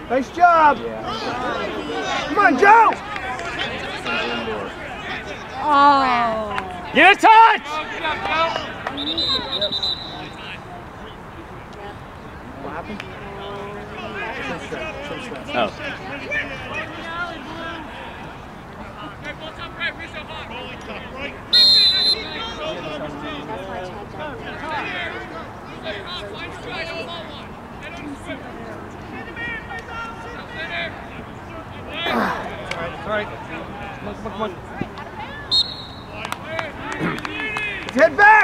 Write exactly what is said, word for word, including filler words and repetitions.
Nice job. Yeah. Come on, Joe. Oh. Get a touch. What happened? Oh. All right. Come on, come on, come on. Let's head back.